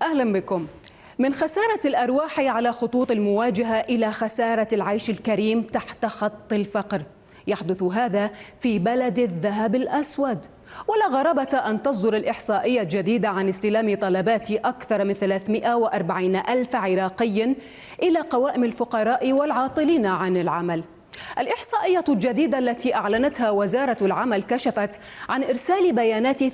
أهلا بكم. من خسارة الأرواح على خطوط المواجهة إلى خسارة العيش الكريم تحت خط الفقر، يحدث هذا في بلد الذهب الأسود. ولا غرابة أن تصدر الإحصائية الجديدة عن استلام طلبات أكثر من 340 ألف عراقي إلى قوائم الفقراء والعاطلين عن العمل. الإحصائية الجديدة التي أعلنتها وزارة العمل كشفت عن إرسال بيانات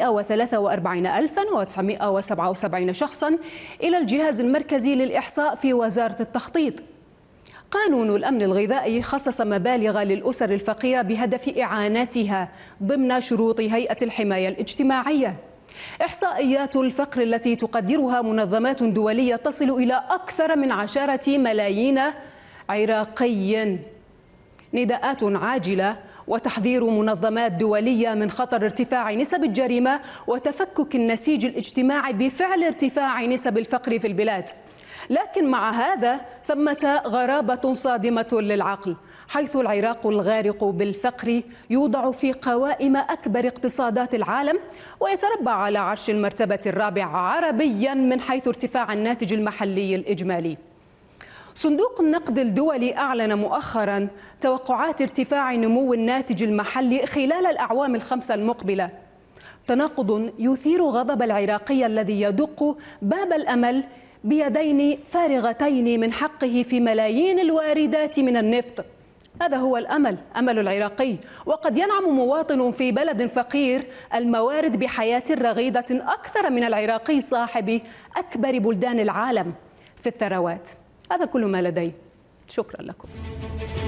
343,977 شخصا إلى الجهاز المركزي للإحصاء في وزارة التخطيط. قانون الأمن الغذائي خصص مبالغ للأسر الفقيرة بهدف إعانتها ضمن شروط هيئة الحماية الاجتماعية. إحصائيات الفقر التي تقدرها منظمات دولية تصل إلى أكثر من 10 ملايين عراقي. نداءات عاجلة وتحذير منظمات دولية من خطر ارتفاع نسب الجريمة وتفكك النسيج الاجتماعي بفعل ارتفاع نسب الفقر في البلاد. لكن مع هذا ثمة غرابة صادمة للعقل، حيث العراق الغارق بالفقر يوضع في قوائم أكبر اقتصادات العالم ويتربع على عرش المرتبة الرابعة عربيا من حيث ارتفاع الناتج المحلي الإجمالي. صندوق النقد الدولي أعلن مؤخرا توقعات ارتفاع نمو الناتج المحلي خلال الأعوام ال5 المقبلة، تناقض يثير غضب العراقي الذي يدق باب الأمل بيدين فارغتين من حقه في ملايين الواردات من النفط. هذا هو أمل العراقي، وقد ينعم مواطن في بلد فقير الموارد بحياة رغيدة أكثر من العراقي صاحب أكبر بلدان العالم في الثروات. هذا كل ما لدي، شكرا لكم.